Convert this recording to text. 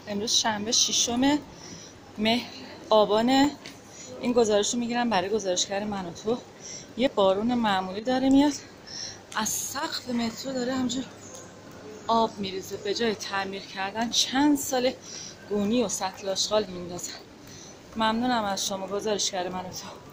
امروز شنبه 6 مهر آبان. این گزارش رو میگیرم برای گزارشگر من و تو. یه بارون معمولی داره میاد، از سقف مترو داره همجور آب میریزه. به جای تعمیر کردن چند سال گونی و سطل آشغال میندازن. ممنونم از شما گزارشگر من و تو.